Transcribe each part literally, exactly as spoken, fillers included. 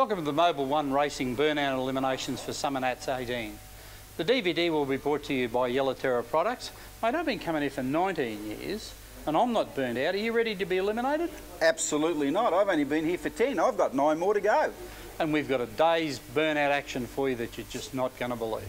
Welcome to the Mobile One Racing Burnout Eliminations for Summernats eighteen. The D V D will be brought to you by Yellowterra Products. Mate, I've been coming here for nineteen years and I'm not burnt out. Are you ready to be eliminated? Absolutely not. I've only been here for ten. I've got nine more to go. And we've got a day's burnout action for you that you're just not going to believe.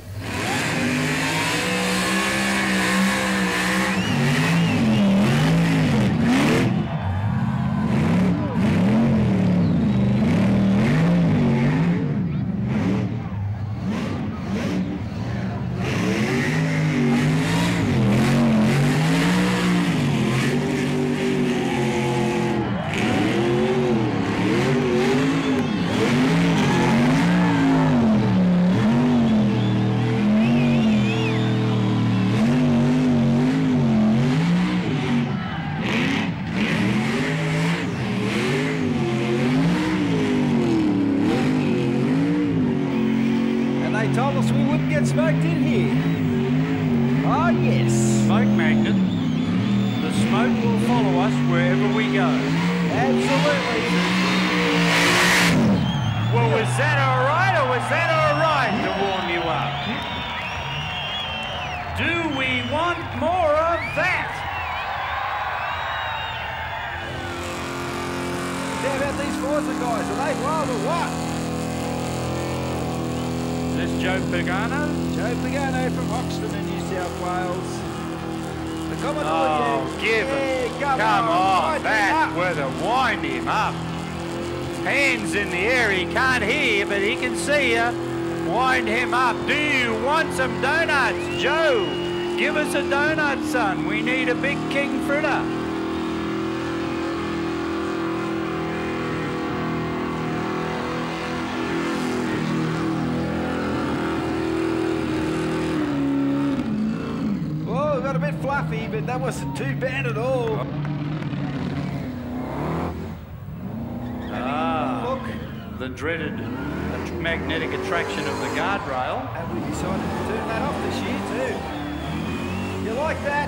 They told us we wouldn't get smoked in here. Oh, yes. Smoke magnet. The smoke will follow us wherever we go. Absolutely. Well, was that all right or was that all right to warm you up? Do we want more of that? How about these Forza guys? Are they wild or what? Is this Joe Pagano? Joe Pagano from Hoxton in New South Wales. The commentator. Oh, give yeah, him. Come, Come on, on. that's where to wind him up. Hands in the air, he can't hear, but he can see you. Wind him up. Do you want some donuts, Joe? Give us a donut, son. We need a big king fritter. Got a bit fluffy, but that wasn't too bad at all. Ah, look. The dreaded magnetic attraction of the guardrail. And we decided to turn that off this year too. You like that?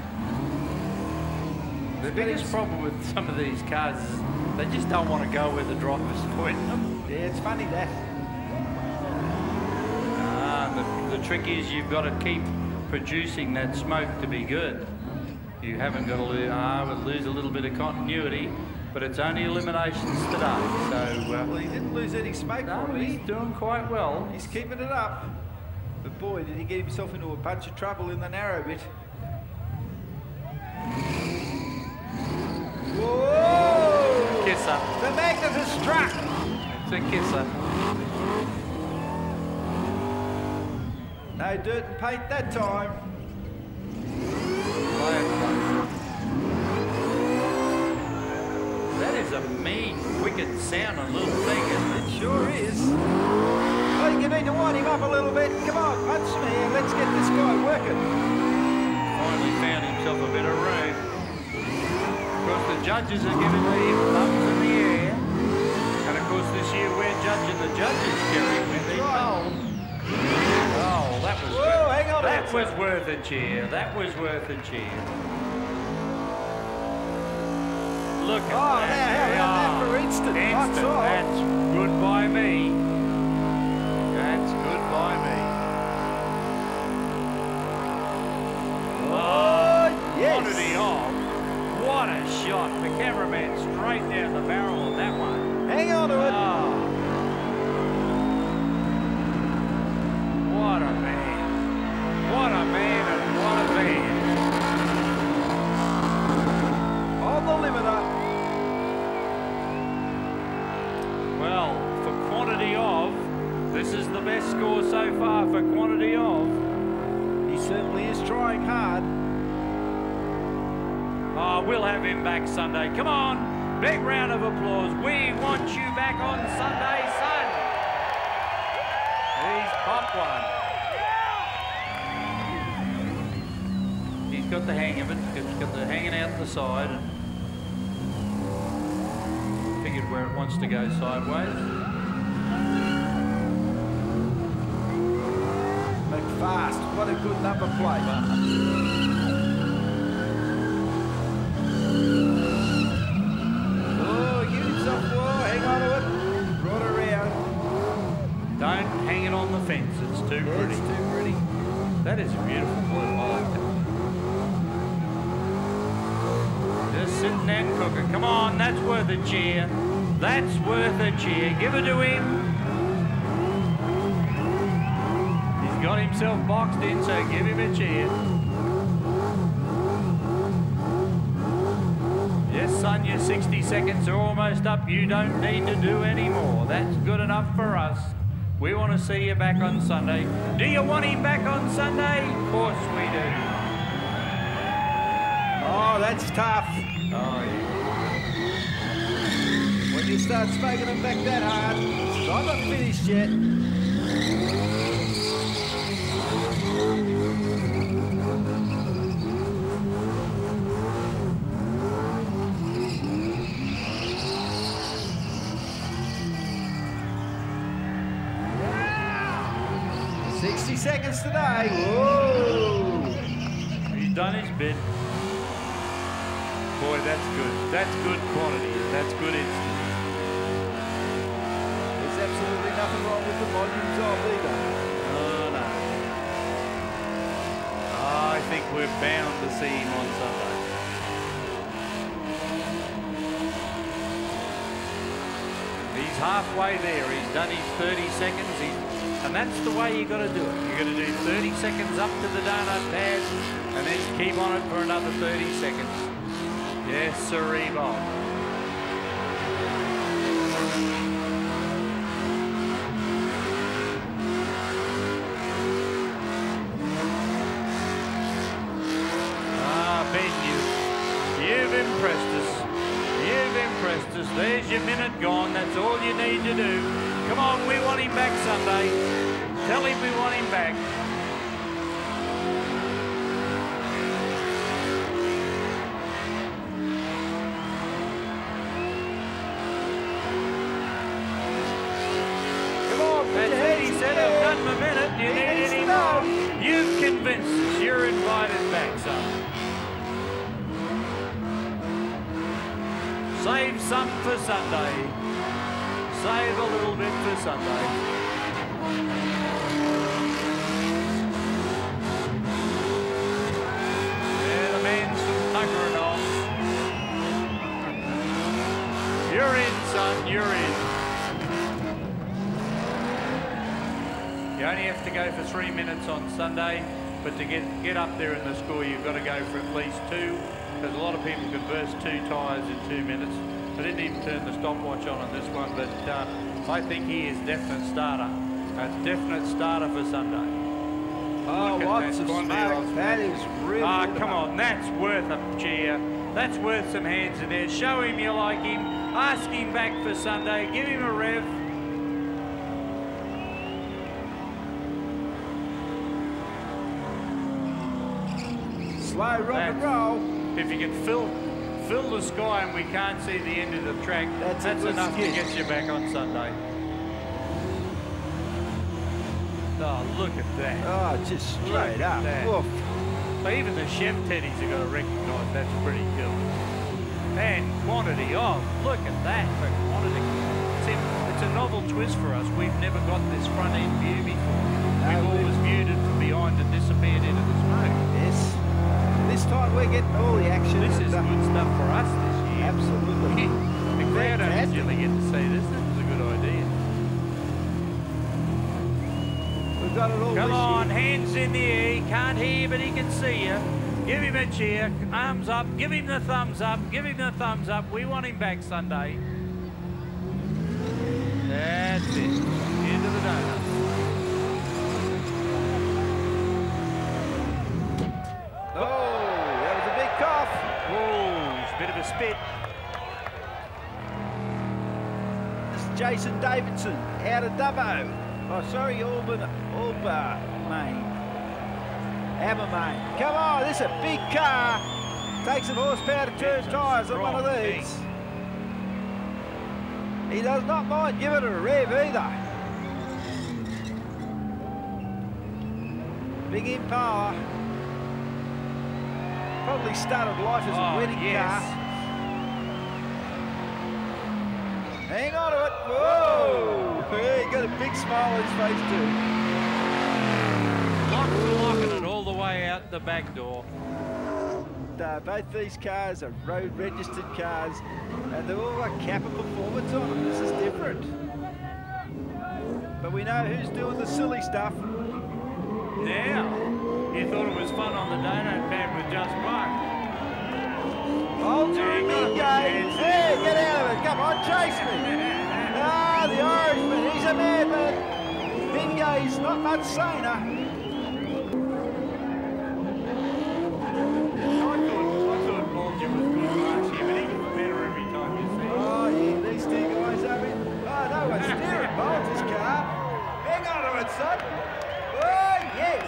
The biggest problem with some of these cars is they just don't want to go where the driver's pointing them. Yeah, it's funny that. Ah, the, the trick is you've got to keep producing that smoke to be good. You haven't got to lose, ah, we'll lose a little bit of continuity, but it's only eliminations today, so... Uh, well, he didn't lose any smoke no, from it. he's doing quite well. He's keeping it up. But boy, did he get himself into a bunch of trouble in the narrow bit. Whoa! Kisser. The magnet has struck! It's a kisser. No dirt and paint that time. That is a mean, wicked sounding little thing, isn't it? It sure is. I think you need to wind him up a little bit. Come on, punch me and let's get this guy working. Finally found himself a bit of room. Of course, the judges are giving the thumbs in the air. And of course, this year we're judging the judges, Kerry, when they told. Oh, that was Whoa, good. hang on. That was worth a cheer. That was worth a cheer. Look at Oh, that. now, how about that for instant? Instant. That's all. That's good by me. That's good by me. Oh, yes. Quantity off. What a shot. The cameraman straight down the barrel of that one. Hang on to it. Oh. What a man. What a man and what a man. On the limiter. Well, for quantity of, this is the best score so far for quantity of. He certainly is trying hard. Oh, we'll have him back Sunday. Come on, big round of applause. We want you back on Sunday, son. He's popped one. He's got the hang of it. He's got the hanging out the side. And figured where it wants to go sideways. McFast, what a good number plate. Oh, give himself, whoa, hang on to it. Brought around. That is a beautiful blue. I like that. Just sitting there and cooking. Come on, that's worth a cheer. That's worth a cheer. Give it to him. He's got himself boxed in, so give him a cheer. Yes, son, your sixty seconds are almost up. You don't need to do any more. That's good enough for us. We want to see you back on Sunday. Do you want him back on Sunday? Of course we do. Oh, that's tough. Oh, yeah. When you start smoking them back that hard, I'm not finished yet. sixty seconds today. Whoa! He's done his bit. Boy, that's good. That's good quantity. That's good instant. There's absolutely nothing wrong with the volumes of either. Oh, no. I think we're bound to see him on Sunday. He's halfway there. He's done his thirty seconds. He's, and that's the way you got to do it. You're going to do thirty seconds up to the donut pad and then keep on it for another thirty seconds. Yes, sirree, Bob. Ah, Ben, you, you've impressed us. You've impressed us. There's your minute gone. That's all you need to do. Come on, we want him back Sunday. Tell him we want him back. Come on, That's it. He said, I've done my minute. Do you need any more? You've convinced us. You're invited back, son. Save some for Sunday. Save a little bit for Sunday. Yeah, the man's from tuckering off. You're in, son, you're in. You only have to go for three minutes on Sunday, but to get, get up there in the score, you've got to go for at least two, because a lot of people can burst two tyres in two minutes. I didn't even turn the stopwatch on on this one, but uh, I think he is definite starter. A definite starter for Sunday. Oh, Look at lots that of quantity smoke. of- That is really Ah, good come enough. on, that's worth a cheer. That's worth some hands in there. Show him you like him. Ask him back for Sunday. Give him a rev. Slow rock and That's- roll. If you can fill fill the sky and we can't see the end of the track, That's that's, a good enough skid. to get you back on Sunday. Oh, look at that. Oh, just Look straight at up. that. Woof. So even the chef teddies have got to recognise that's pretty cool. And quantity, oh, look at that for quantity. See, it's a novel twist for us. We've never got this front end view before. No, We've we- always viewed it from behind and disappeared into the smoke. Yes. This time we're getting all the action. This and, is uh, good stuff for us this year. Absolutely. The crowd don't Fantastic. usually get to see this. This is a good idea. We've got it all Come this on, year. hands in the air. He can't hear, but he can see you. Give him a cheer. Arms up. Give him the thumbs up. Give him the thumbs up. We want him back Sunday. That's it. Into the donut. Oh, that was a big cough. Oh, it's a bit of a spit. This is Jason Davidson out of Dubbo. Oh, sorry, Alban, Alba, Maine. Abermain. Come on, this is a big car. Takes some horsepower to turn It's a tyres on one of strong these. He does not mind giving it a rev either. Big in power. Probably started life as a Oh, wedding yes. car. Hang on to it. Whoa! He got a big smile on his face too. Lock, locking it out the back door. Uh, both these cars are road registered cars and they've all got Kappa performance on them. This is different. But we know who's doing the silly stuff. Now, you thought it was fun on the donut pad with just one. Hold Yeah, your you gotta put your Digney. hands Hey, in. get out of it. Come on, chase me. Ah, the Irishman. He's a madman. Digney's not much saner. Oh, yeah, these two guys have it. Oh, no one's steering Bolter's car. Hang on to it, son. Oh, yes.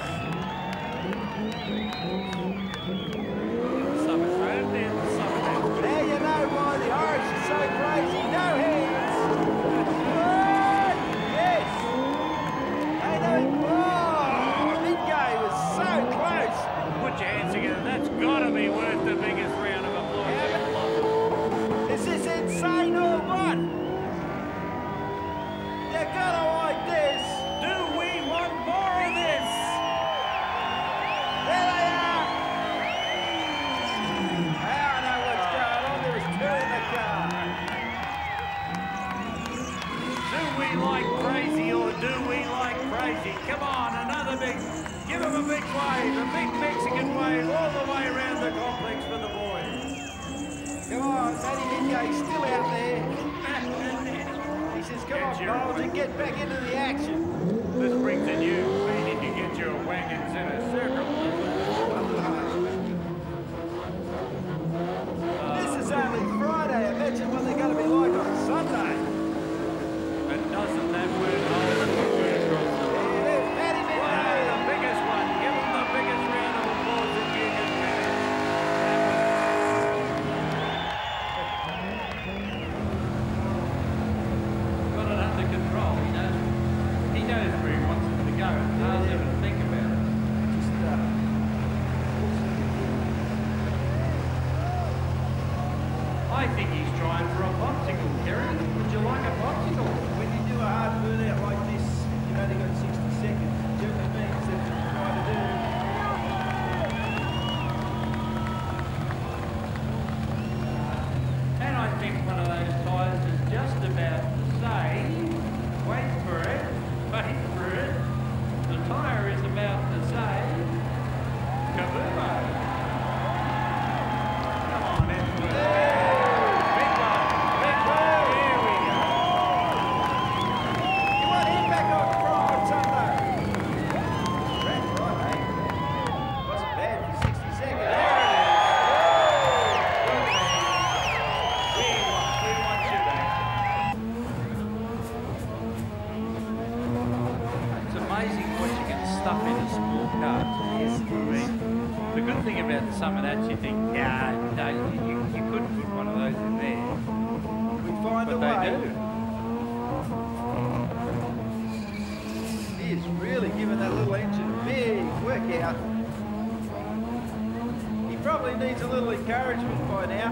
Now you know why the Irish are so crazy. No hands. Oh, yes. They know. Oh, Digney was so close. Put your hands together. That's got to be worth the biggest round of applause. Is this insane or what? You gotta like this. Do we want more of this? There they are. I don't know what's going on. There was two in the car. Do we like crazy or do we like crazy? Come on, another big, give him a big wave, a big Mexican wave all the way around the complex for the boys. Come on, Matty Digney's still out there. He says, come on, Bolter, get back into the action. This brings in you, meaning to get your wagons in a circle. This is only Friday. Imagine what they're going to be like on Sunday. And doesn't that word hold the word across the line? Yeah, there's Matty Wow, Digney. the biggest one. Give him the biggest round of applause that you can manage. Got it under control. He knows. He knows where he wants it to go. It's hard to even think about it. Just, uh, I think he's trying for a popsicle, Kerry. Would you like a popsicle? when you do a hard burnout like this, you've only got sixty seconds. It generally means that's what you're trying to do. And I think one of those tyres is just about to say, wait for it, wait for it. The tyre is about to say, kaboomo. Come on, Edward. Big one, big one, here we go. You want him back on Friday, Sunday? Right, right, eh? Wasn't bad for sixty seconds. There it is. We want, we want you back. It's amazing what you can stuff into small cars. Yes, it I is. mean, the good thing about the Summernats, you think, yeah, no, you, you couldn't put one of those in there. We find But a they way. do. He is really giving that little engine a big workout. He probably needs a little encouragement by now.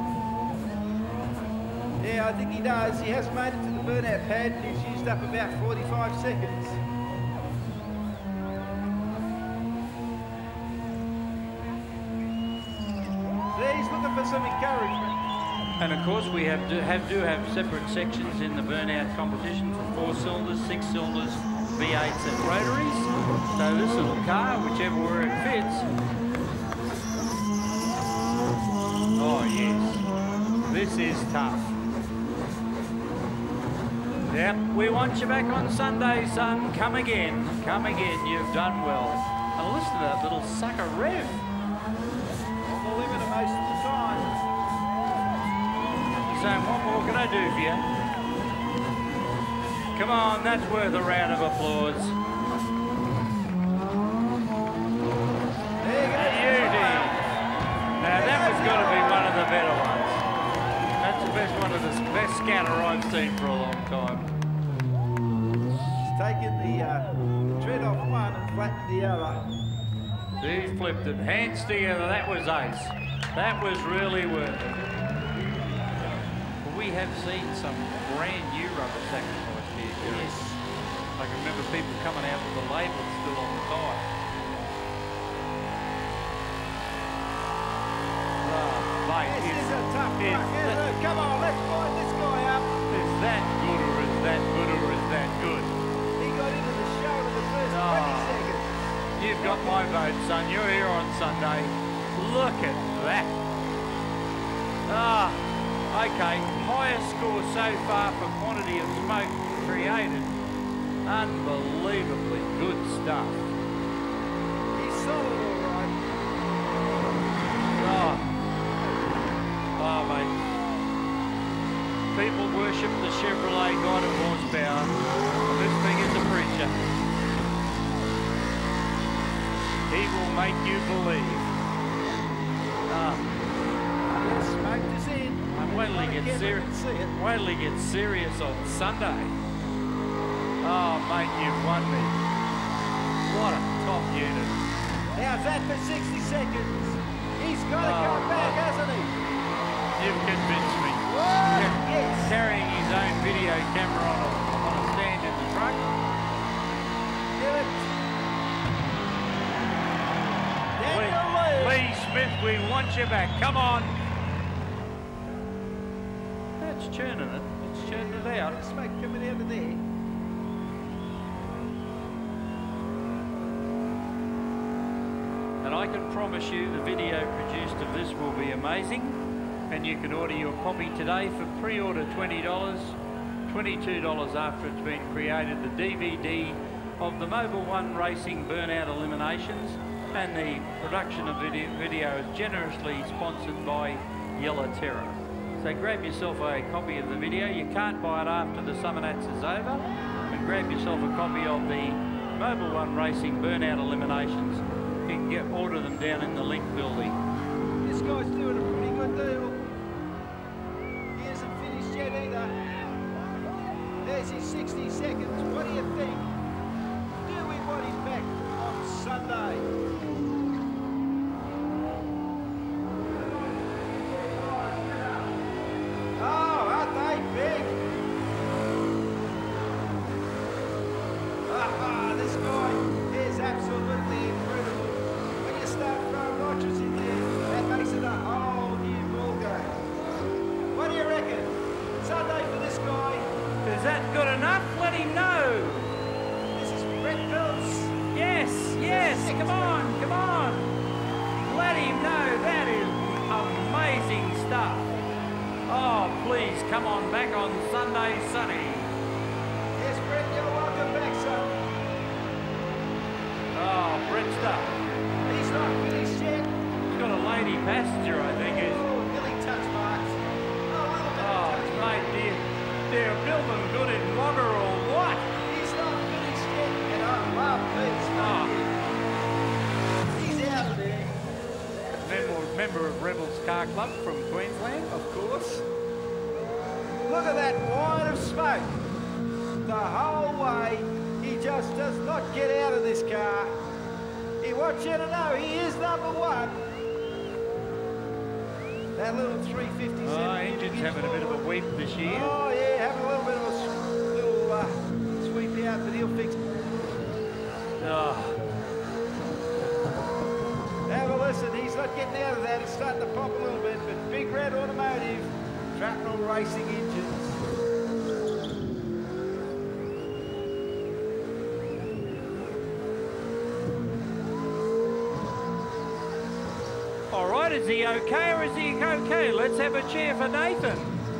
Yeah, I think he does. He has made it to the burnout pad and he's used up about forty-five seconds. There, he's looking for some encouragement. And of course, we have do have do have separate sections in the burnout competition for four cylinders, six cylinders, V eights, and rotaries. So this little car, whichever where it fits. Oh yes, this is tough. Yep, we want you back on Sunday, son. Come again, come again. You've done well. And listen to that little sucker rev. On the limit most of the time. Saying, what more can I do for you? Come on, that's worth a round of applause. There you go. Beauty. Now that was got to be one of the better ones. That's the best one of the best scatter I've seen for a long time. He's taken the uh, tread off one and flattened the other. He flipped it. Hands together. That was ace. That was really worth it. We have seen some brand new rubber sacrifice here, Kerry. Yes. I can remember people coming out with the label still on the tyre. Is that, come on, let's wind this guy up. Is that good or is that good or is that good? He got into the show in the first Oh. twenty seconds. You've got my vote, son. You're here on Sunday. Look at that. Ah, okay. Highest score so far for quantity of smoke created. Unbelievably good stuff. He's solid, all right. Oh, oh mate. People worship the Chevrolet God of horsepower. This thing is a preacher. He will make you believe. Ah. The smoke is in. And wait till he gets serious. Wait till he gets serious on Sunday. Oh, mate, you've won me. What a top unit. How's that for sixty seconds? He's got to Oh, come back, oh. hasn't he? You've convinced me. Whoa, yes. Carrying his own video camera on a, on a stand in the truck. Give it. Lee, Daniel Lee. Lee Smith, we want you back. Come on. That's churning it. It's churning it out. There's smoke coming out of there. And I can promise you the video produced of this will be amazing. And you can order your copy today for pre-order twenty dollars, twenty-two dollars after it's been created. The D V D of the Mobil one Racing Burnout Eliminations, and the production of video, video is generously sponsored by Yellow Terror. So grab yourself a copy of the video. You can't buy it after the Summernats is over, but grab yourself a copy of the Mobil one Racing Burnout Eliminations. You can get order them down in the Link building. This guy's doing a pretty good deal. He hasn't finished yet either. There's his sixty seconds. What do you think? Do we want him back on Sunday? Oh, aren't they big? Ah, this guy is absolutely incredible. When you start throwing nitrous in there, that makes it a whole new ball game. What do you reckon? Sunday for this guy. Is that good enough? Let him know. This is Brett Phillips. Yes, yes, come on, come on. Let him know. That is amazing stuff. Oh, please, come on back on Sunday, Sunny. Yes, Brett, you're welcome back, son. Oh, Brett stuff. He's not finished yet. He's got a lady passenger, I think. Is Oh, nearly touch marks. Oh, a little bit Oh, of touch mate, dear. They're building good in Wagga or what? He's not finished yet, and I love this. Oh. He's out of there. Member, member of Rebels Car Club from Queensland. Of course. Look at that wine of smoke. The whole way, he just does not get out of this car. He wants you to know he is number one. That little three fifty-seven. Oh, engine's having a bit of a weep this year. Oh, yeah, having a little bit of a s- little uh, sweep out, but he'll fix it. Oh, Have a listen, he's not getting out of that. It's starting to pop a little bit, but Big Red Automotive, Shrapnel Racing engines. all right, is he okay or is he okay? Let's have a cheer for Nathan.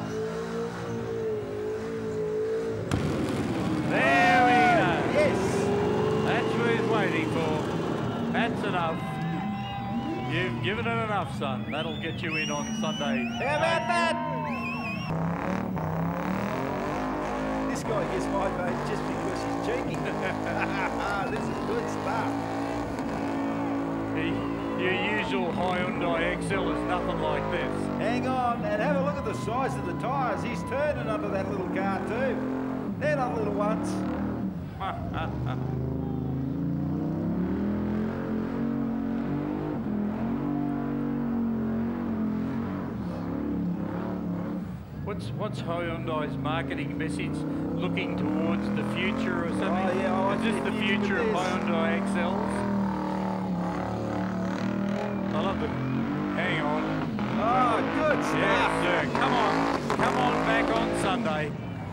There we go. Yes. That's what he's waiting for. That's enough. You've given it enough, son. That'll get you in on Sunday. How about that? This guy gets my vote just because he's cheeky. This is good stuff. The- Your usual Hyundai X L is nothing like this. Hang on, and have a look at the size of the tyres. He's turning under that little car too. They're not little ones. What's what's Hyundai's marketing message? Looking towards the future or something? Oh, yeah, I Is this like the the future future of with this. Hyundai X Ls? I love it. Hang on. Oh, good stuff. Yes, sir. Come on. Come on back on Sunday.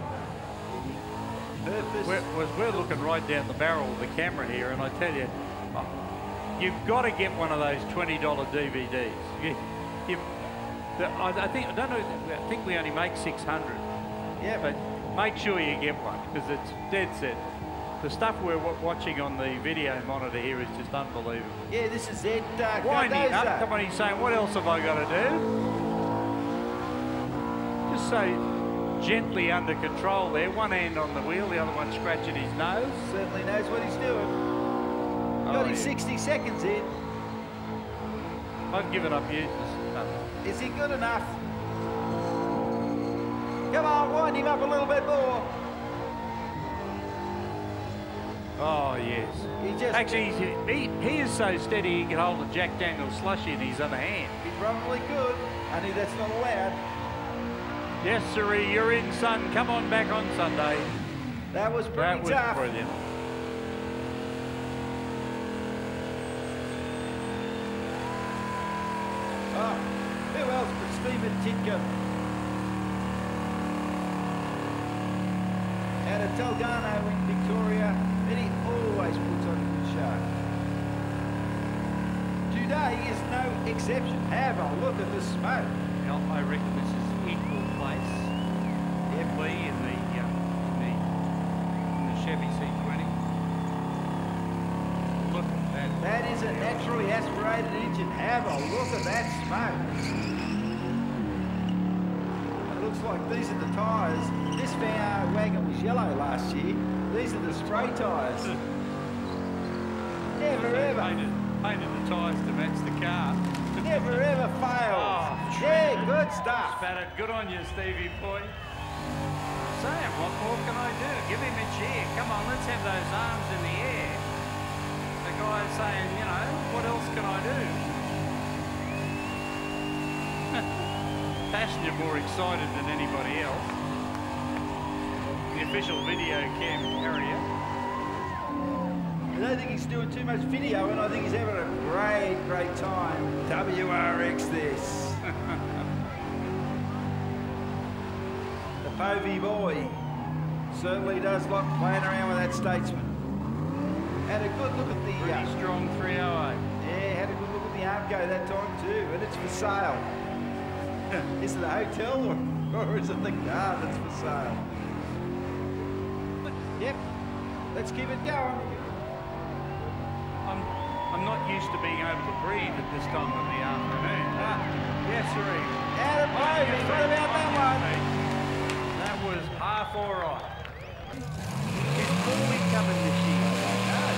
Purpose. We're, we're- we're looking right down the barrel of the camera here, and I tell you, oh, you've got to get one of those twenty dollar D V Ds. You, you, the, I, I think I don't know. I think we only make six hundred. Yeah, But make sure you get one because it's dead set. The stuff we're w watching on the video monitor here is just unbelievable. yeah, this is it. Uh, Winding up. Cardozo. Come on, he's saying, what else have I got to do? Just so gently under control there. One hand on the wheel, the other one scratching his nose. Certainly knows what he's doing. Got Oh, his yeah. sixty seconds in. I've given up you. Is he good enough? Come on, wind him up a little bit more. Oh, yes. He just, Actually, he's, he, he is so steady he can hold a Jack Daniels slushy in his other hand. he's probably good. Only that's not allowed. Yes, sirree, you're in, son. Come on back on Sunday. That was pretty That was tough. brilliant. Oh, who else but Stephen Titcomb? Out of Delgado in Victoria, and he always puts on a good show. Today is no exception. Have a look at the smoke. Yeah, I reckon this is equal place. Definitely in the, uh, in the in the Chevy C twenty. Look at that. That is a naturally aspirated engine. Have a look at that smoke. It looks like these are the tyres. This van wagon was yellow last year. These are the spray tyres. Never They ever, Painted, painted the tyres to match the car. never ever failed. Oh, Yeah, good stuff. Spat it. Good on you, Stevie boy. Sam, what more can I do? Give him a cheer. Come on, let's have those arms in the air. The guy's saying, you know, what else can I do? Passenger more excited than anybody else. The official video cam carrier. I don't think he's doing too much video, and I think he's having a great, great time. W R X this. The Povey boy certainly does like playing around with that Statesman. Had a good look at the... Pretty Uh, strong three oh eight. yeah, had a good look at the Armco that time too, and it's for sale. Is it a hotel or, or is it the car that's for sale? Yep, let's keep it going. I'm, I'm not used to being able to breathe at this time of the afternoon. Ah, yes, sirree. Out of Povey, what about that one? That was half all right. Is Paulie coming this year? I don't know.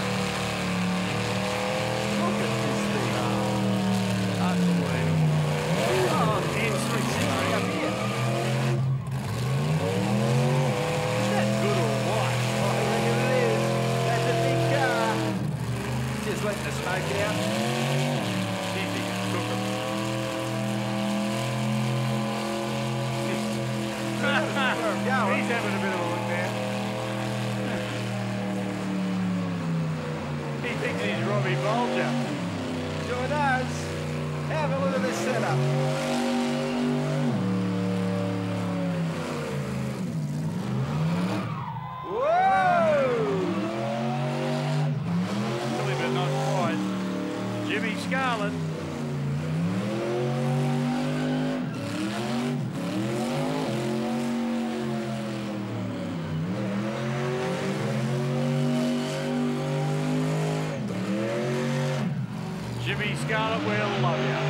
Look at this thing. Unbelievable. Oh, it's three sixty up here. Is that good or what? I reckon it is. That's a big car. Just letting the smoke out. He's a cooker. Going. He's having a bit of a look there. He thinks he's Robbie Bolger. Sure does. Have a look at this setup. Whoa! Silly but not quite. Jimmy Scarlett. Jimmy Scarlett will love you.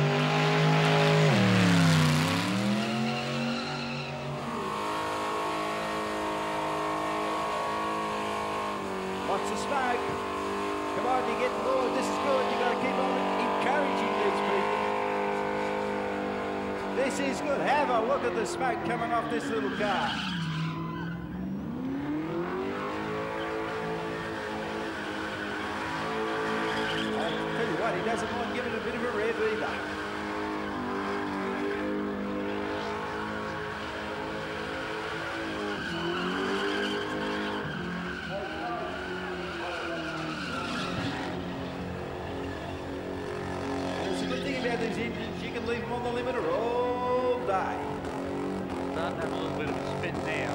Lots of smoke. Come on, you're getting bored. This is good. You've got to keep on encouraging these people. This is good. Have a look at the smoke coming off this little car. I'll tell you what, he doesn't mind giving a bit of a rev either. It's a good thing about these engines, you You can leave them on the limiter all day. Starting to have a little bit of a spin now.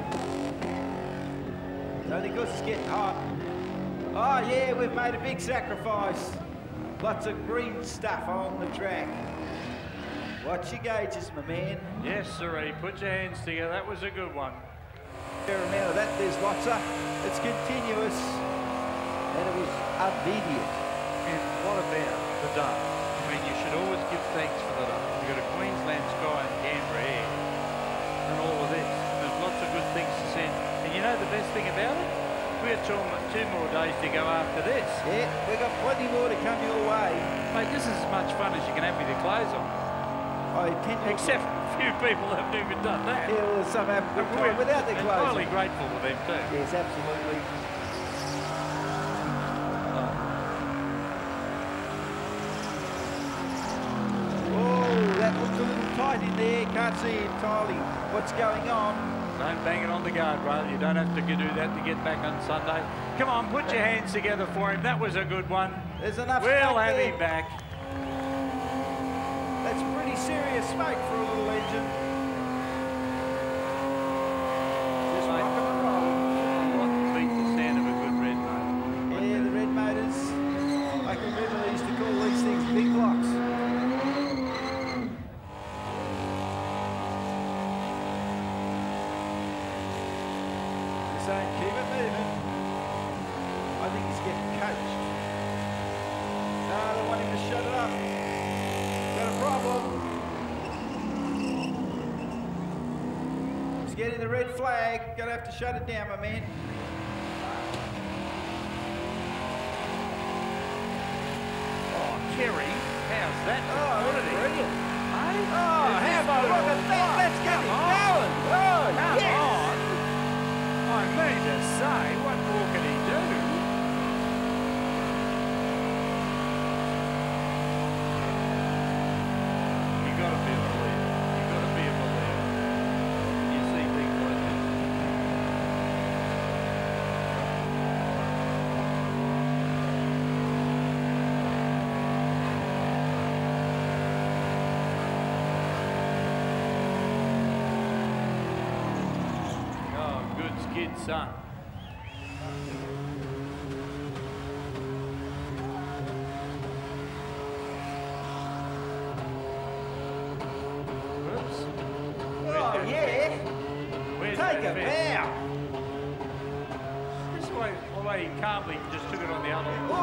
Only because it's getting hot. Oh yeah, we've made a big sacrifice. Lots of green stuff on the track. Watch your gauges, my man. Yes, sirree. Put your hands together. That was a good one. Fair amount of that. There's lots of. It's continuous. And it was immediate. And what about the day? I mean, you should always give thanks for the day. You've got a Queensland sky and Canberra air and all of this. There's lots of good things to send. And you know the best thing about it? We've got two, two more days to go after this. Yeah, we've got plenty more to come your way. Mate, this is as much fun as you can have with your clothes on. I tend to... Except a few people haven't even done that. Yeah, well, some have good And time we're without their clothes entirely on. grateful to them too. Yes, absolutely. Oh, that looks a little tight in there. Can't see entirely what's going on. Don't bang it on the guardrail. You don't have to do that to get back on Sunday. Come on, put your hands together for him. That was a good one. There's enough We'll smoke have there. him back. That's pretty serious smoke for a little engine. Just Mate, rocking and rolling. what beat the sound of a good red motor? Yeah, the red motors. I can remember they used to call these things big blocks. Just saying, keep it moving. I think he's getting coached. No, I don't want him to shut it up. Got a problem. He's getting the red flag. Gonna have to shut it down, my man. Oh, Kerry, how's that? Oh, quality? brilliant. Eh? Oh, Is how this about good look or at that? what? Let's get Come it on. going. Oh, Come yes. on. I mean to say, what more can he do? You gotta be a believer. You gotta be a believer. You see things like this. Oh, good skid, son. Whoops. Oh, yeah. Where's Take that a fence? bow. This way, the way he calmly just took it on the other. Oh!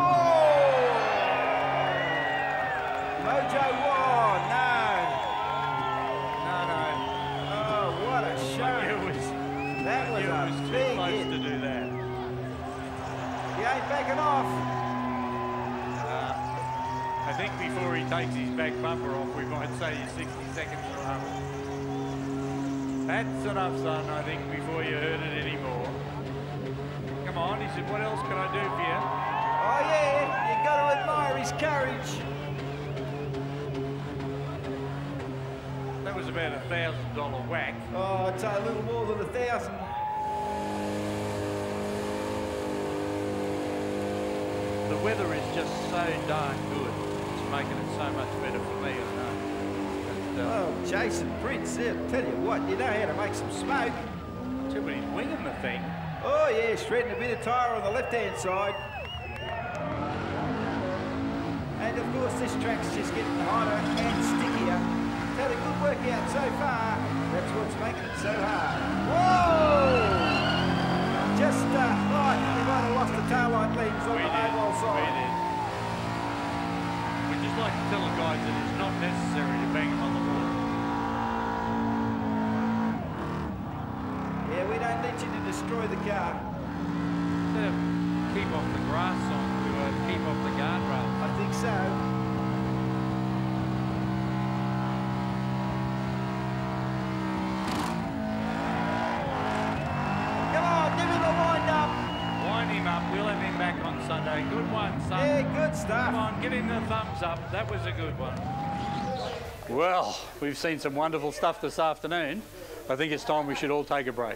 Mojo one, no. No, no. Oh, what a I knew shot. it was, That I was knew it a was too big close hit. to do that. He ain't backing off. Uh, I think before he takes his back bumper off, we might say he's sixty seconds from home. That's enough, son, I think, before you hurt it anymore. Come on, he said, what else can I do for you? Oh, yeah. You got to admire his courage. That was about a thousand dollar whack. Oh, I'd say a little more than a thousand. The weather is just so darn good. It's making it so much better for me, I know. But, uh, Oh, Jason Prince, yeah, tell you what, you know how to make some smoke. too many winging the thing. Oh, yeah, shredding a bit of tyre on the left-hand side. And, of course, this track's just getting hotter and stickier. It's had a good workout so far. That's what's making it so hard. Whoa! Just, uh, oh, I think we might have lost the taillight lens on We the did, mobile we side. did. We'd just like to tell the guys that it's not necessary to bang them on the wall. Yeah, we don't need you to destroy the car. To keep off the grass on, to uh, keep off the guardrail. I think so. Come on, give him a wind up. Wind him up, we'll have him back on Sunday. Good one, son. Yeah, good stuff. Come on, give him the thumbs up. That was a good one. Well, we've seen some wonderful stuff this afternoon. I think it's time we should all take a break.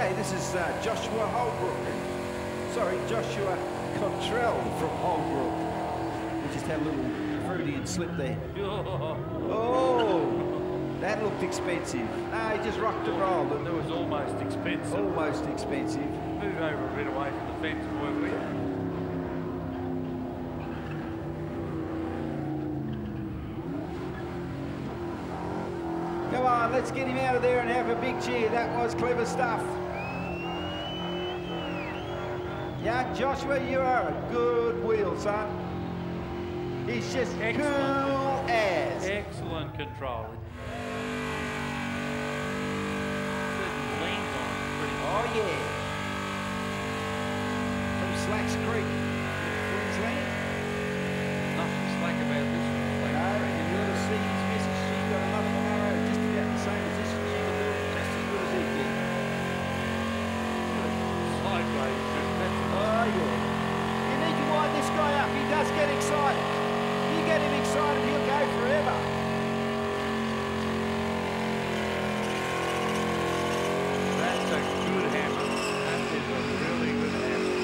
Okay, this is uh, Joshua Holbrook. Sorry, Joshua Cottrell from Holbrook. We just had a little Freudian slip there. Oh, that looked expensive. No, he just rocked and rolled. That was almost expensive. Almost expensive. Move over a bit away from the fence, boy, will you? Come on, let's get him out of there and have a big cheer. That was clever stuff. Yeah, Joshua, you are a good wheel, son. He's just Excellent. cool as. Excellent control. Leans on it pretty much. Oh, yeah. From Slacks Creek, Queensland. Nothing slack about this one. Slack No, Creek. you ought to see his missus. She's got another Monaro just about the same as this. She can do it just as good as he can. Sideways. That's Oh, yeah. You need to wind this guy up. He does get excited. You get him excited, he'll go forever. That's a good hammer. That is a really good hammer.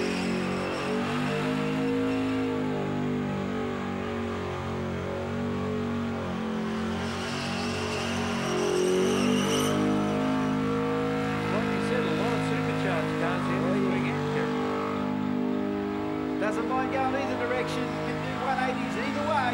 Like you said, a lot of supercharged cars here this weekend, Kerry. Doesn't mind going either direction. Can do one eighties either way.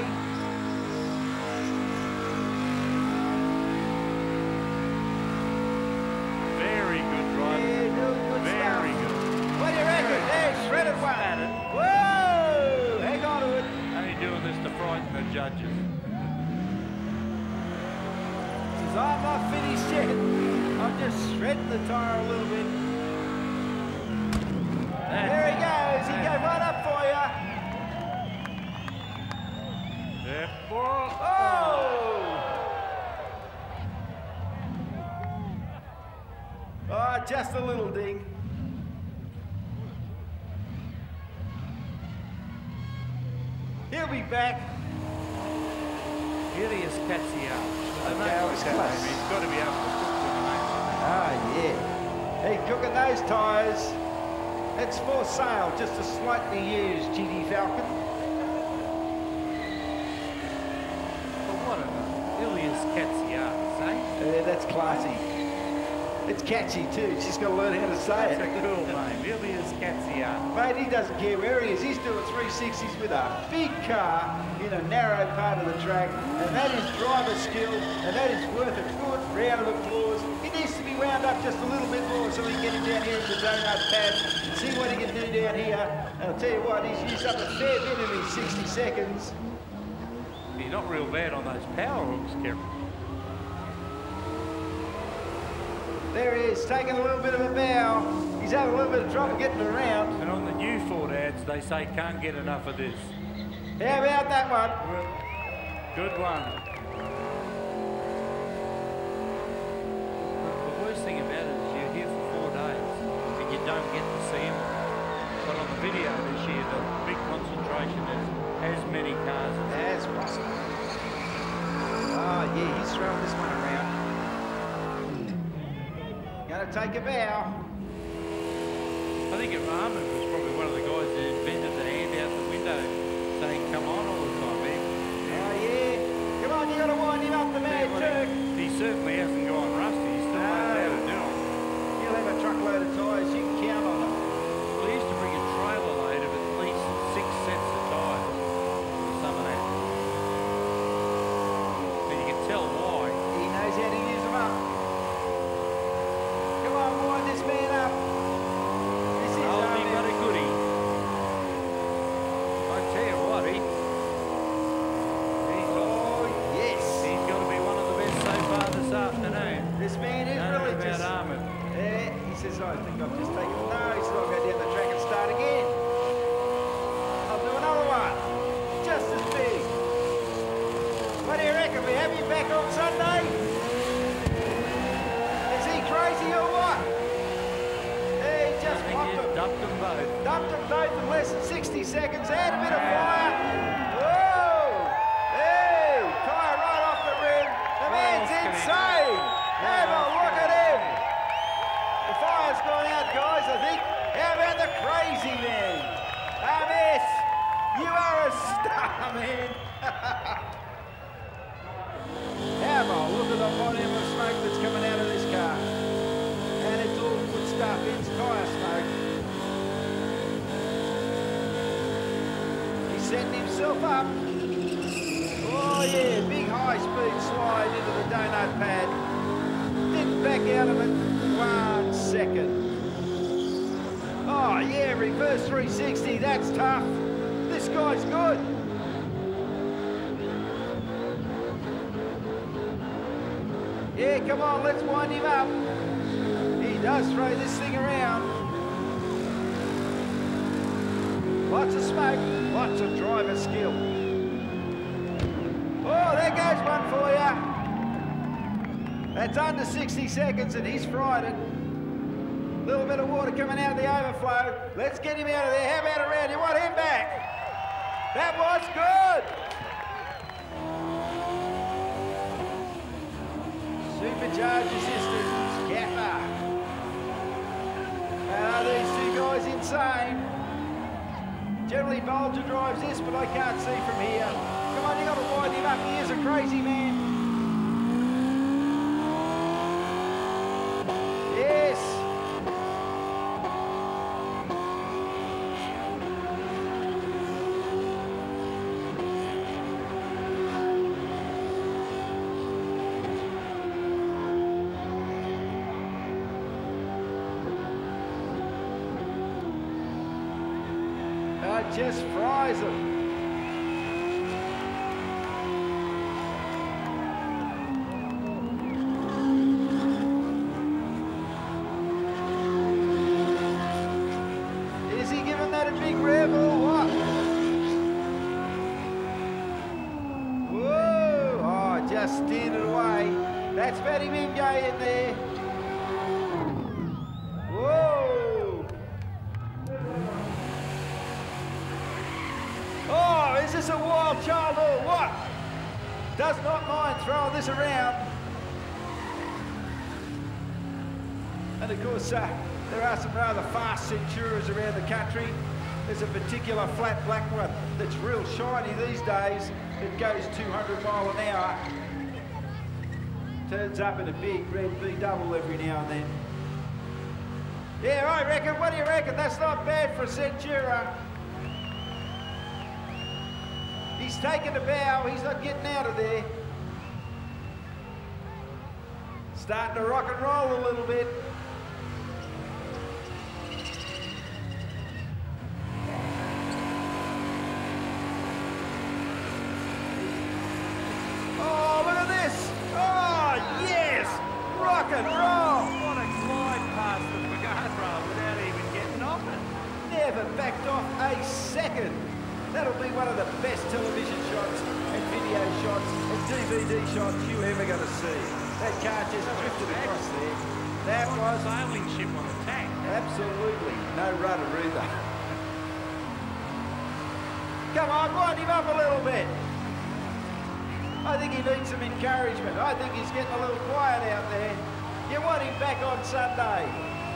Very good driving. Yeah, doing good Very stuff. good. What do you reckon? There's shredded one. Whoa! Hang on to it. Only doing this to frighten the judges. Says, I'm not finished yet. I'm just shredding the tyre a little bit. There he goes. He goes right up for you. Yeah. Whoa. Oh! Oh, just a little ding. He'll be back. Hideous Catsiar. Okay, it was close. He's got to be able to cook with the mate. Ah, yeah. Hey, cooking those tyres. It's for sale, just a slightly used G D Falcon. But what an Ilias Catsiar, eh? Yeah, that's classy. It's catchy too, she's got to learn how to say That's a it. cool name. Ilias Catsiar. Mate, he doesn't care where he is. He's doing three sixties with a big car in a narrow part of the track, and that is driver skill, and that is worth a good round of applause. He needs to be wound up just a little bit more so we can get him down here in the donut pad, see what he can do down here. And I'll tell you what, he's used up a fair bit of his sixty seconds. He's not real bad on those power hooks, Kerry. There he is, taking a little bit of a bow. He's having a little bit of trouble getting around. And on the new Ford ads, they say can't get enough of this. How about that one? Good one. The worst thing about it is you're here for four days and you don't get to see him. But on the video this year, the big concentration is as many cars as That's Russell. Oh, yeah, he's throwing this one around. Gonna take a bow. I think Rahman was probably one of the guys that invented the hand out the window saying come on all the time, man. Oh, yeah. Come on, you gotta wind him up, the mad Turk. He certainly hasn't gone rusty, he still knows how to do it. He'll have a truckload of tyres, you can count on them. Well, he used to bring a trailer load of at least six sets of tyres for the Summernats. But you can tell why. He knows how to use them up. Come on, wind this man up. This is Oh, he um, got a goodie. I tell you what, he, he's, Oh, yes. he's got to be one of the best so far this afternoon. This man is Don't know really about just... Armand. Yeah, he says, I think I've just taken... No, he said, I'll go down the track and start again. I'll do another one. Just as big. What do you reckon? We have you back on Sunday? Is he crazy or what? He I just think popped he's him. dumped them both. Dumped them both in less than sixty seconds. Add a bit of fire. Whoa! Hey! Tyre right off the rim. The man's else can he do? insane. Have a look at him. The fire's gone crazy, man. Ahmet, you are a star, man. How about look at the hot ember smoke that's coming out of this car. And it's all good stuff. It's tyre smoke. He's setting himself up. Oh yeah, big high-speed slide into the donut pad. Didn't back out of it one second. Oh yeah, reverse three sixty, that's tough. This guy's good. Yeah, come on, let's wind him up. He does throw this thing around. Lots of smoke, lots of driver skill. Oh, there goes one for you. That's under sixty seconds and he's fried it. Little bit of water coming out of the overflow. Let's get him out of there. How about a round? You want him back? That was good. Supercharged assistance, Gaffer. Ah, these two guys insane. Generally Bolger drives this, but I can't see from here. Come on, you got to wind him up. He is a crazy man. Yes. Just fries them. Is he giving that a big rev or what? Whoa! Oh, just steered it away. That's Paddy Mingay in there. Whoa! Oh, is this a wild child or what? Does not mind throwing this around. And of course, uh, there are some rather fast Centuras around the country. There's a particular flat black one that's real shiny these days. It goes two hundred mile an hour. Turns up in a big red B double every now and then. Yeah, I reckon, what do you reckon? That's not bad for a Centura. He's taking a bow, he's not getting out of there. Starting to rock and roll a little bit. Oh, look at this! Oh, yes! Rock and roll! What a glide past the guardrail without even getting off it. Never backed off a second. That'll be one of the best television shots and video shots and D V D shots you ever going to see. That car just drifted across there. That was a sailing ship on the tank. Absolutely. No rudder either. Come on, wind him up a little bit. I think he needs some encouragement. I think he's getting a little quiet out there. You want him back on Sunday.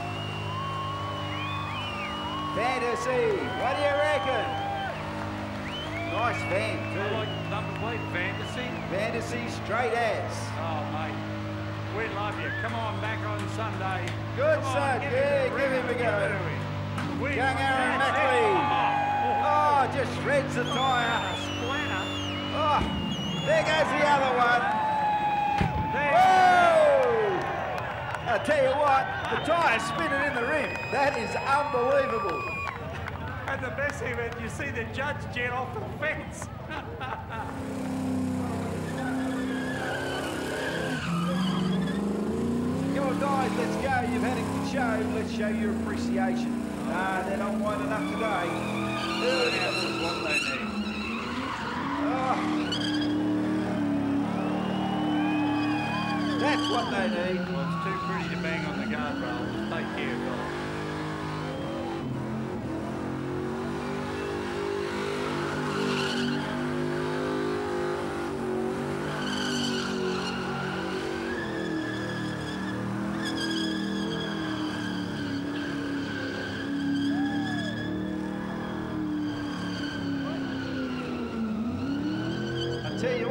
Fantasy, what do you reckon? Nice van, too. I like number plate, Fantasy. Fantasy straight as. Oh, mate. We love you. Come on back on Sunday. Good, Come son. on, give Yeah, it a give him a give go. it to him. We Young Aaron that's Mackley. it. Oh, just shreds the tyre. Splatter. Oh, there goes the other one. There. Whoa! I'll tell you what, the tyre's spinning in the rim. That is unbelievable. And the best thing of it, you see the judge jet off the fence. Come on, guys, let's go. You've had a good show. Let's show your appreciation. Ah, they're not winding up today. There it is. What they need. Oh. That's what they need. Well, it's too pretty to bang on the guardrail. Take care, guys.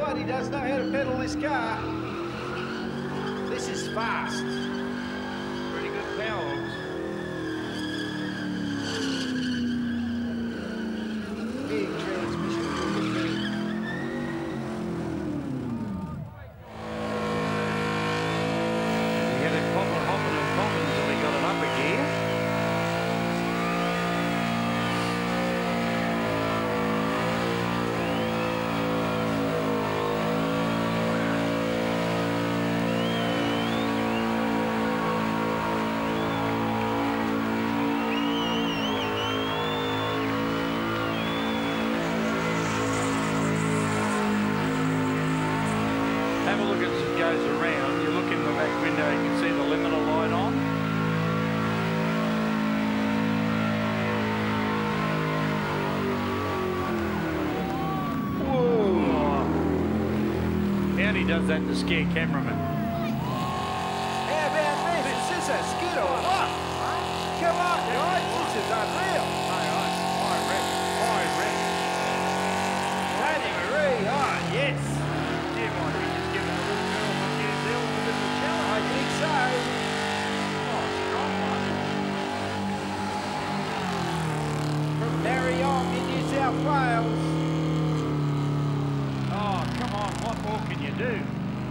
right, he does know how to pedal this car. This is fast. Pretty good power. Big transmission. He had it popper hopping and popping until he got it up a gear. Have a look as it goes around. You look in the back window, you can see the limiter light on. Whoa! And he does that to scare cameramen. How about this? Is this a skid or what? Come on, guys, this is unreal. Tony Marie, oh, yes. Yeah, might be just giving a little girl from New Zealand a bit of a challenge. I think so. Oh, strong one. From Marion in New South Wales. Oh, come on, what more can you do?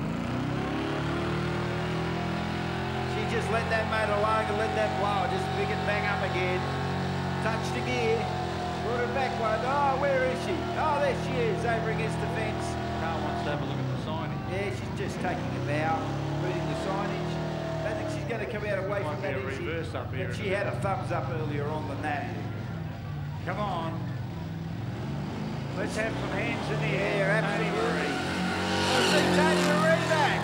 She just let that motor along and let that blow. Just pick it back up again. Touch the gear. Put it back one. Oh, where is she? Oh, there she is, over against the fence. Carl wants to have a look at the signage. Yeah, she's just taking a bow, reading the signage. I think she's going to come out away Might from be that. a is she? reverse up here But in she a had a minute. thumbs up earlier on than that. Come on. Let's have some hands in the Yeah, air. absolutely. Tony Marie. Let's see Tony Marie back.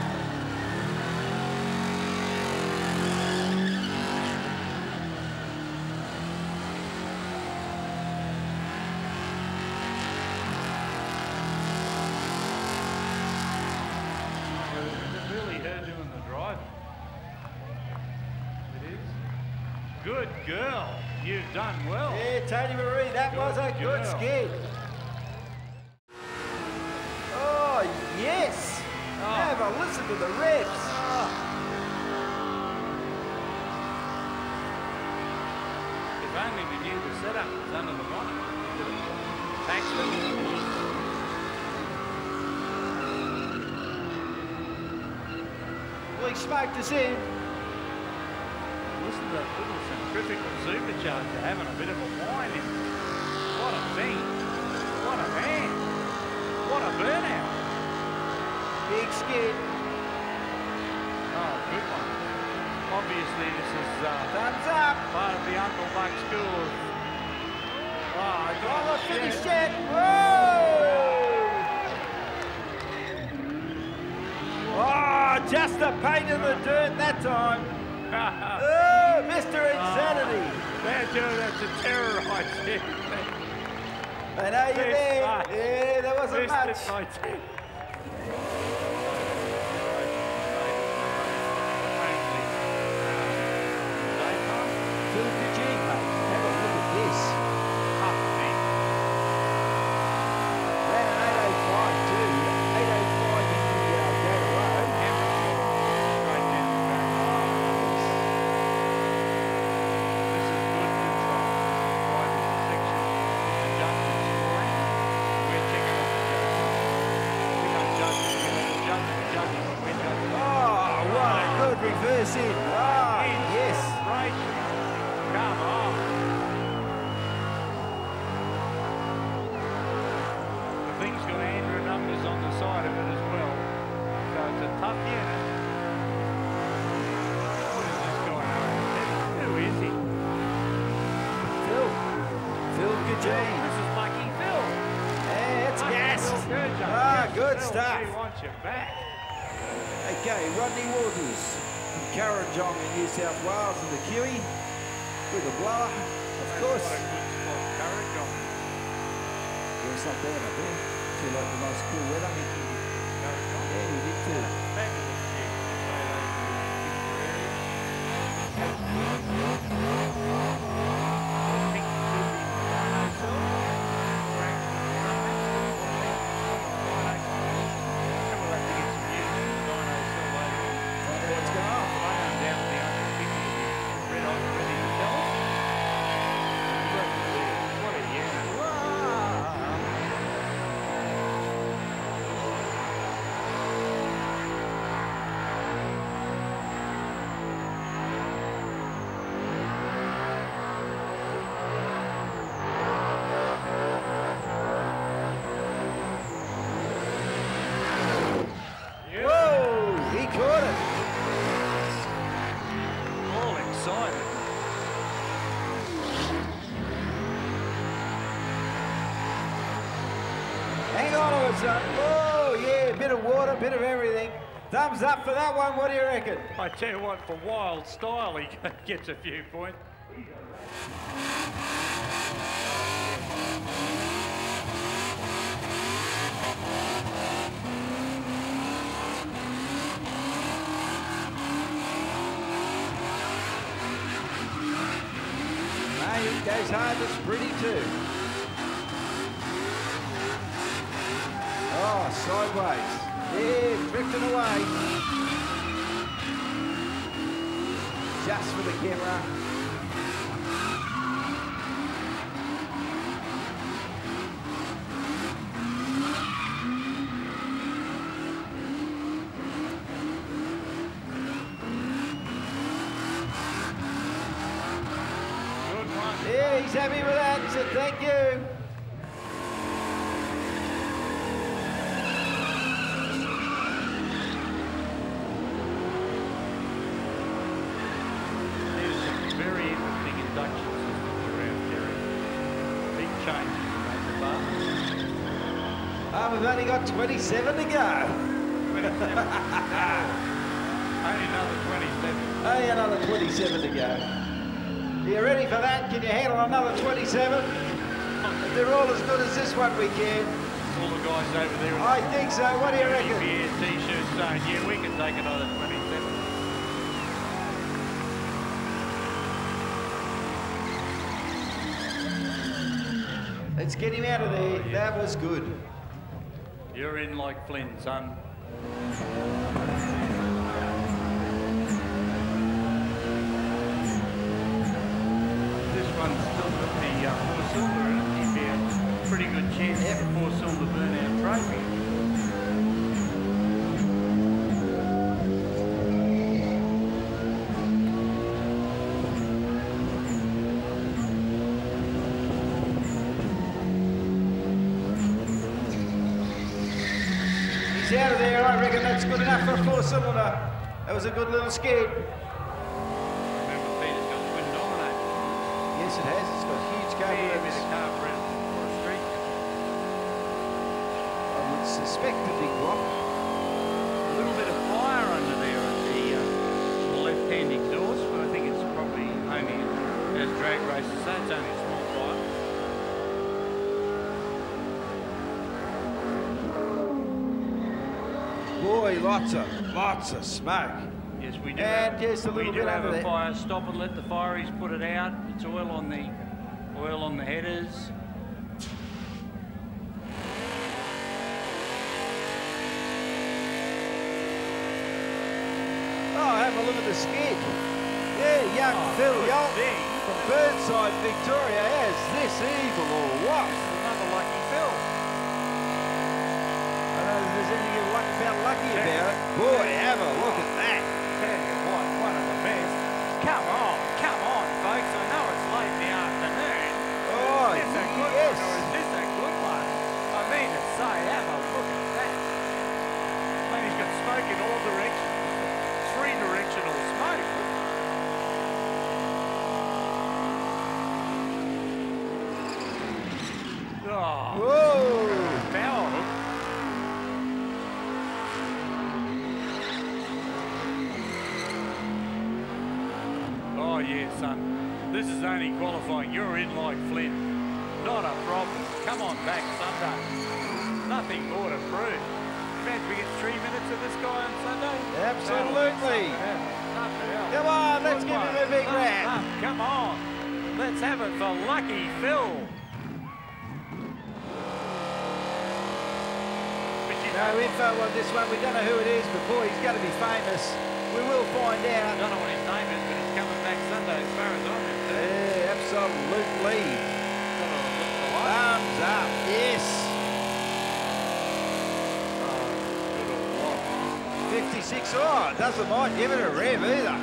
It's really her doing the driving. It is. Good girl. You've done well. Yeah, Tony Marie, that Good was a good girl. skid. Oh, yes. Oh. Have a listen to the revs. If only we knew the setup was under the bonnet. Paxton. Well, he smoked us in. Listen to that little centrifugal supercharger having a bit of a whine in it. What a thing. What a man. What a burnout. Big skid. Oh, good one. Obviously, this is uh, Thumbs up. part of the Uncle Buck school. Oh, I got Oh, it. finish Yeah. it. Whoa! Oh, just a pain in the dirt that time. Oh, Mister Insanity. There, Joe, that's a terrorised him. I know you're Miss there. Much. Yeah, there wasn't Missed much. it, my dear. Phil Eugene, mate. Have a look at this. Ran an eight oh five too. eight oh five in the uh, Gate Road. Oh, what a good reverse in. Oh, yes. Come on. The thing's got Andrew numbers on the side of it as well. So it's a tough unit. What is this guy know? Who is he? Phil. Phil Eugene. This is Lucky Phil. Yeah, it's Lucky gassed. Phil Gurjah. Ah, Yes, good Phil, stuff. He wants you back. Okay, Rodney Waters from Currajong in New South Wales and the Kiwi with a blower, of course. What a good spot, Courage on. Yeah, it's not bad up there. Feel like the nice cool weather. Courage on. Yeah, we did too. Fabulous gig. Straight over to the picture area. Pink Susie Rhino Cell. Frank Rhino. son. Oh, yeah, a bit of water, bit of everything. Thumbs up for that one, what do you reckon? I tell you what, for wild style, he gets a few points. It goes hard, it's pretty too. Oh, sideways. Yeah, drifting away. Just for the camera. Yeah, he's happy with that, so thank you. There's some very interesting induction systems around Kerry. Big changes around the bar. Oh, we've only got twenty-seven to go. twenty-seven. Only another twenty-seven. Only another twenty-seven to go. You ready for that? Can you handle another twenty-seven? If they're all as good as this one, we can. All the guys over there. I think so. What do you reckon? Beer t-shirts saying, yeah, we can take another twenty-seven. Let's get him out of there. Oh, yeah. That was good. You're in like Flynn, son. One's still got the uh, four-cylinder in it. He'd be a pretty good chance to have a four-cylinder burnout trophy. He's out of there. I reckon that's good enough for a four-cylinder. That was a good little skid. Yes, it has. It's got huge carburetors. Yeah, a bit of carburetor for a street. I would suspect a big block. A little bit of fire under there at the, uh, the left-hand exhaust, but I think it's probably only, as drag races say, it's only a small fire. Boy, lots of, lots of smoke. Yes, we do. And have, just a we little do bit have under a there. fire. Stop and let the fireys put it out. It's oil on the oil on the headers. Oh, have a look at the skid. Yeah, young Oh, Phil good Young thing. from Burnside, Victoria. Is this evil or what? Another lucky Phil. I don't know if there's anything you luck about lucky about it. Boy, have a look at that. Tell you what, one of the best. Come on, come on, folks. I know it's late in the afternoon. Oh, Is this a good yes. one or is this a good one? I mean to say, have a look at that. I mean, he's got smoke in all directions. Three-directional smoke. Oh, Whoa. power hook. Oh, yeah, son. This is only qualifying. You're in like Flint. Not a problem. Come on back Sunday. Nothing more to prove. Imagine we get three minutes of this guy on Sunday. Absolutely. Come on, let's give him a big round. Come on. Let's have it for Lucky Phil. No info on this one. We don't know who it is, but boy, he's going to be famous. We will find I out. don't know what his name is, but he's coming back Sunday as far as I'm concerned. Yeah, absolutely. Gotta look at the light. Thumbs up, yes. Oh, good or what? fifty-six, oh, doesn't mind giving it a rev either.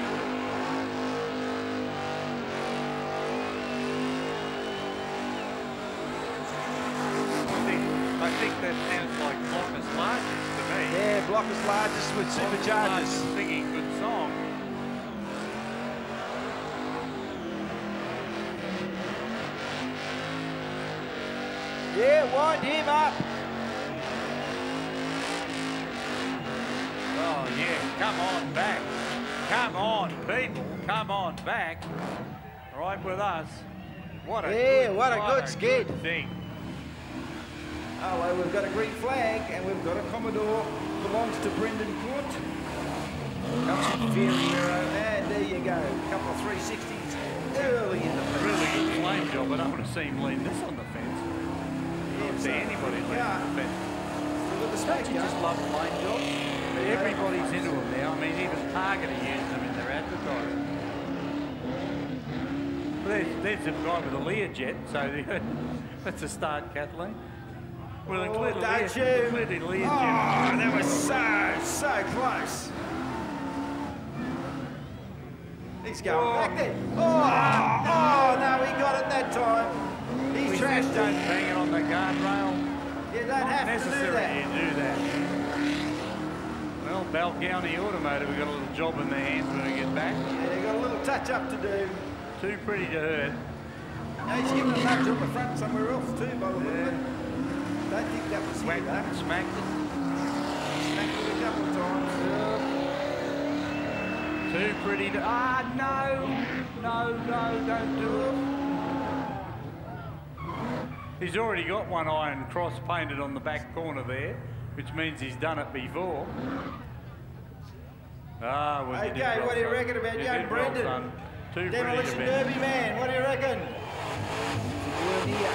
I think, I think that sounds like Blockers Largest to me. Yeah, blockers largest with superchargers. Singing good song. Yeah, wind him up. come on back. Come on, people. Come on back. Right with us. What a Yeah, good, what a good a skid. good thing. Oh, well, we've got a green flag and we've got a Commodore. Belongs to Brendan Court. Comes from Fairy Arrow. And there you go. A couple of three sixties early in the piece. Really good flame job. I don't want to see him lean this on the fence. I don't see anybody lean yeah. on the fence. Look at the Don't you yeah. just love flame jobs? Everybody's into them now. I mean, even Target are using them in their advertising. There's, there's a guy with a Learjet, so that's a start, Kathleen. Well, Oh, clearly, don't Lear, you? clearly Learjet. Oh, that was so, so close. He's going Oh. back there. Oh, oh, no, he got it that time. He's We trashed just don't it. bang it on the guardrail. You don't Not have to do necessary that. to do that. Well, Balgownie Automotive, we've got a little job in their hands when we get back. Yeah, they got a little touch up to do. Too pretty to hurt. No, he's giving a nudge on the front somewhere else too, by the look of it. Don't think that was Whacked here, it, though. smacked it. Smacked it a couple of times. Too pretty to... Ah, no! No, no, don't do it. He's already got one iron cross painted on the back corner there, which means he's done it before. Ah, well, you did Okay, well, what do you son. reckon about You young did well, Brendan? son. Too pretty to Demolition bend. Derby man, what do you reckon? Good here.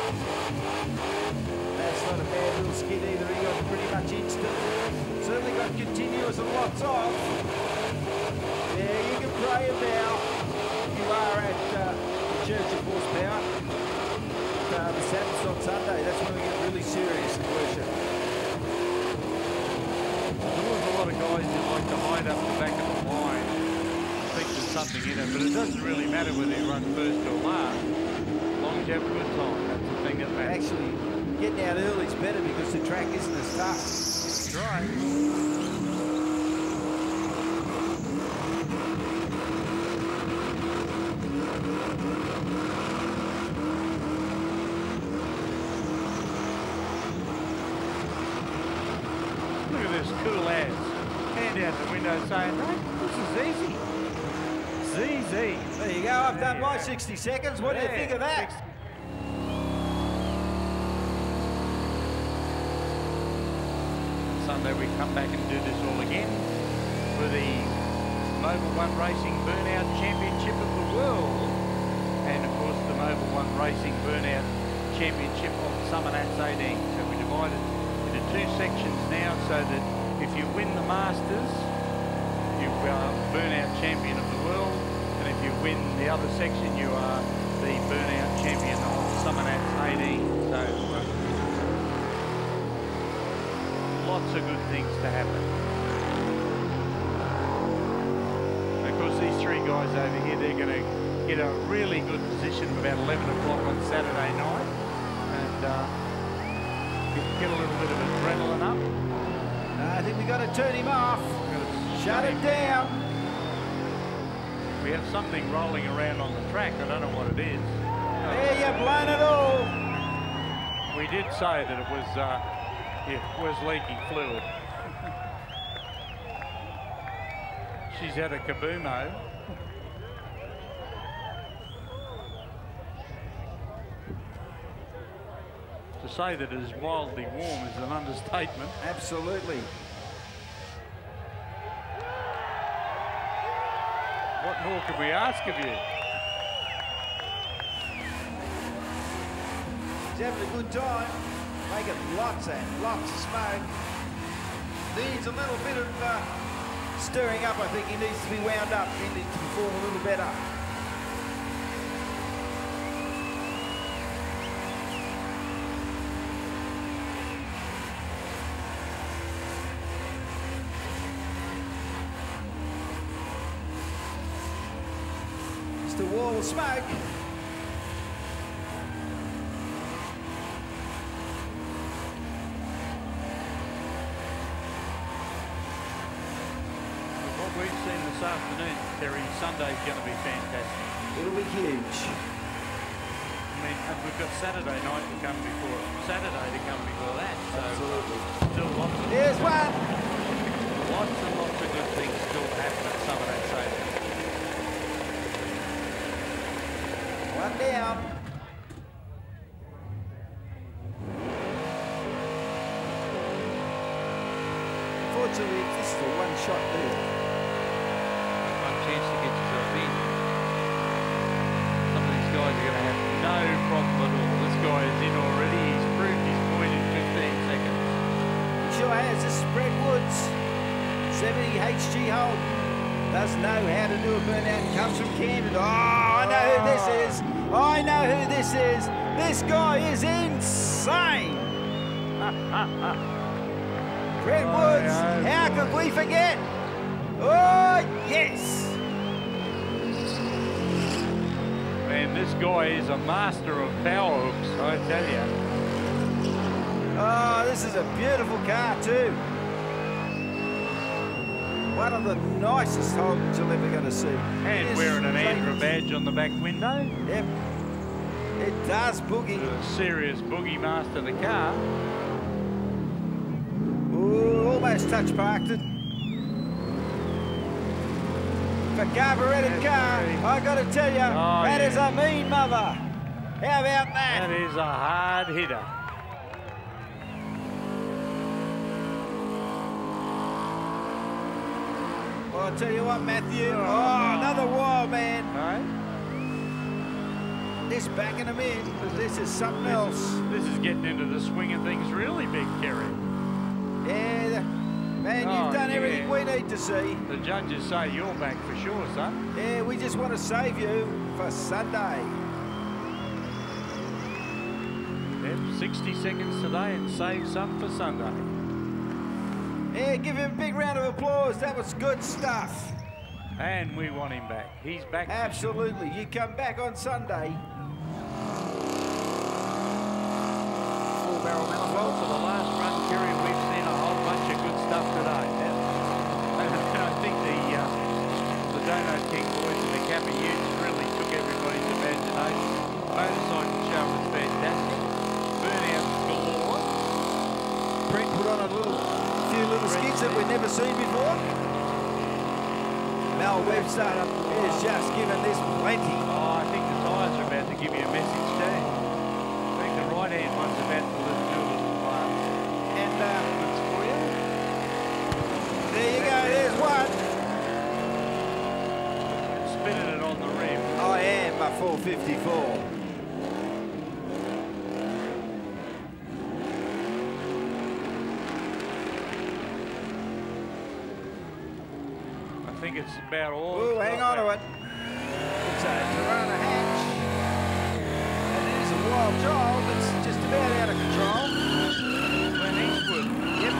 That's not a bad little skid either. He got pretty much instant. Certainly got continuous and lots off. Yeah, you can pray about. You are at uh, the Church of Horsepower. Uh, the Sabbath on Sunday. That's when we get really serious in worship. There was a lot of guys who like to hide up the back of the line. Think there's something in it, but it doesn't really matter whether you run first or last. As long as you have a good time, that's the thing that matters. Actually, getting out early is better because the track isn't as tough. That's right. Look at this cool lads. Hand out the window saying, hey, this is easy. It's easy. There you go, I've done my sixty seconds. What do you think of that? Sunday we come back and do this all again for the Mobil One Racing Burnout Championship of the World, and of course the Mobil One Racing Burnout Championship of Summernats eighteen. So we divide it into two sections now, so that if you win the Masters, you are Burnout Champion of the World, and if you win the other section, you are the Burnout Champion of Summernats eighteen. So uh, lots of good things to happen. And of course, these three guys over here, they're going to get a really good position about eleven o'clock on Saturday night, and uh, get a little bit of adrenaline up. I think we got to turn him off. Shut it down. We have something rolling around on the track. I don't know what it is. There you blown it all. We did say that it was uh, it was leaking fluid. She's had a kaboomo. To say that it is wildly warm is an understatement. Absolutely. What more could we ask of you? He's having a good time. Making lots and lots of smoke. Needs a little bit of uh, stirring up. I think he needs to be wound up. He needs to perform a little better. Just a wall of smoke. What we've seen this afternoon, Kerry, Sunday's going to be fantastic. It'll be huge. I mean, and we've got Saturday night to come before it. Saturday to come before that. So Absolutely. still lots of There's one. lots and lots of good things. One down. Unfortunately, this is a one-shot deal. One chance to get yourself in. Some of these guys are going to have no problem at all. This guy is in already. He's proved his point in fifteen seconds. He sure has. This is Brett Woods. seventy H G Holden. Does know how to do a burnout. Comes from Camden. Oh, I know who this is. I know who this is. This guy is insane. Brett Woods, how could we forget? Oh, yes. Man, this guy is a master of power hooks, I tell you. Oh, this is a beautiful car too. One of the nicest Holdens you're ever going to see. And Yes, wearing an thank Andra you. badge on the back window. Yep. It does boogie. A serious boogie master the car. Ooh, almost touch parked it. For carburetted car, I got to tell you, Oh, that yeah. is a mean mother. How about that? That is a hard hitter. Well, I'll tell you what, Matthew. Oh, another wild man. Right? This backing him in, but this is something else. This is getting into the swing of things really big, Kerry. Yeah, the- man, Oh, you've done yeah. everything we need to see. The judges say you're back for sure, son. Yeah, we just want to save you for Sunday. Yep, sixty seconds today and save some for Sunday. Yeah, give him a big round of applause. That was good stuff. And we want him back. He's back. for Absolutely. You come back on Sunday. Full barrel now. Well, for the last run, Kerry, we've seen a whole bunch of good stuff today. And I think the uh, the Donut King boys and the Kappa Utes really took everybody's imagination. Motorcycle show was fantastic. Burnout galore. Brent put on a little, few little skits that we've never seen before. Mel Webster is just giving this plenty. Oh, I think the tyres are about to give you a message too. I think the right-hand one's about to do a little uh, And uh, movements for you. there you go, there's one. Spinning it on the rim. I am a four fifty-four. I think it's about all. Oh, hang on to it. It's a Tirana hatch. And there's a wild child that's just about out of control. Glen Eastwood. Yep.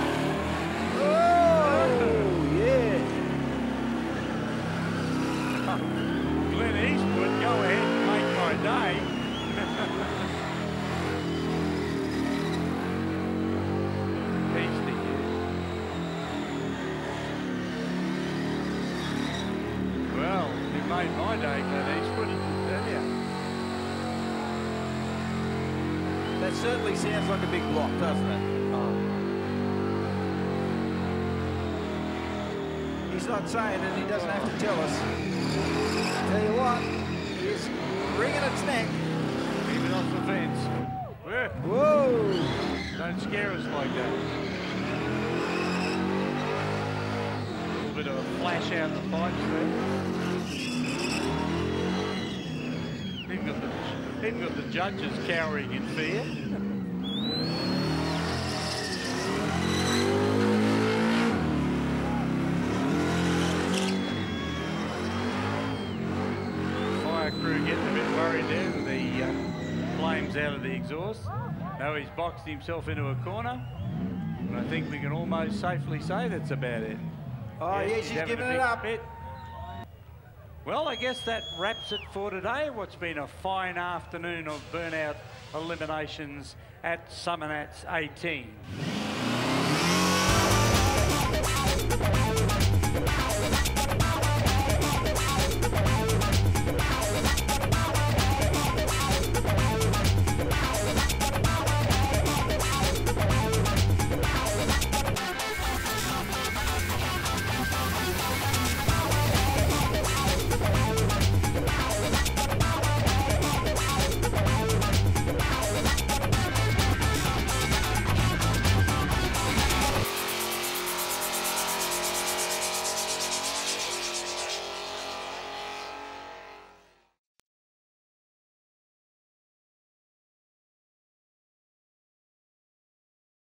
Oh, yeah. Glen Eastwood, go ahead and make my day. Tasty. Well, he made my day, Glen Eastwood, I can tell you. That certainly sounds like a big block, doesn't it? Oh. He's not saying it, he doesn't have to tell us. Tell you what, he's wringing its neck. Keep it off the fence. Whoa. Whoa! Don't scare us like that. A little bit of a flash out the pipes there. Even got the, even got the judges cowering in fear. Fire crew getting a bit worried there with the uh, flames out of the exhaust. Now he's boxed himself into a corner. And I think we can almost safely say that's about it. Oh, Yes, yeah, he's she's having a giving it big up. fit. Well, I guess that wraps it for today. What's been a fine afternoon of Burnout eliminations at Summernats eighteen.